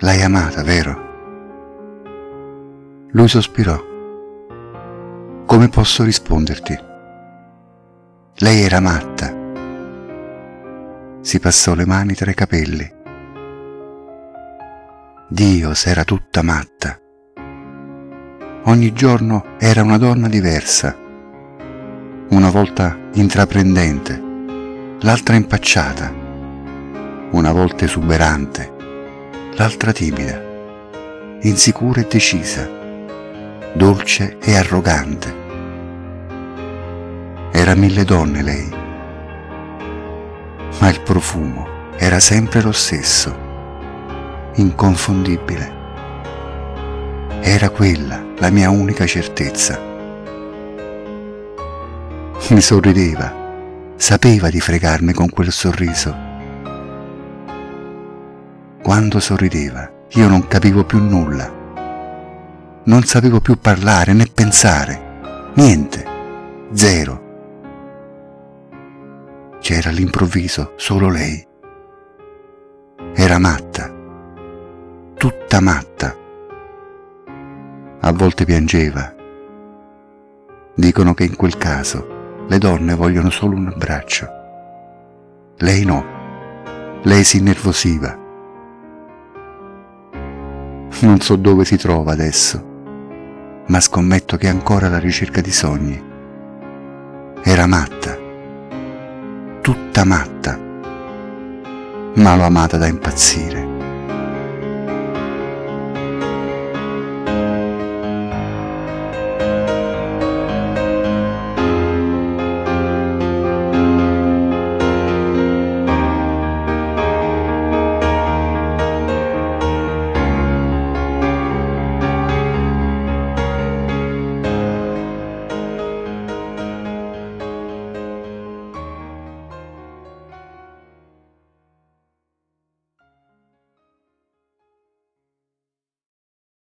L'hai amata, vero? Lui sospirò. Come posso risponderti? Lei era matta. Si passò le mani tra i capelli. Dio, s'era tutta matta. Ogni giorno era una donna diversa. Una volta intraprendente, l'altra impacciata, una volta esuberante, l'altra timida, insicura e decisa, dolce e arrogante. Era mille donne lei, ma il profumo era sempre lo stesso, inconfondibile. Era quella la mia unica certezza. Mi sorrideva, sapeva di fregarmi con quel sorriso. Quando sorrideva, io non capivo più nulla. Non sapevo più parlare né pensare, niente, zero. C'era all'improvviso solo lei. Era matta, tutta matta. A volte piangeva. Dicono che in quel caso le donne vogliono solo un abbraccio. Lei no, lei si innervosiva. Non so dove si trova adesso, ma scommetto che è ancora alla ricerca di sogni. Era matta, tutta matta, ma l'ho amata da impazzire.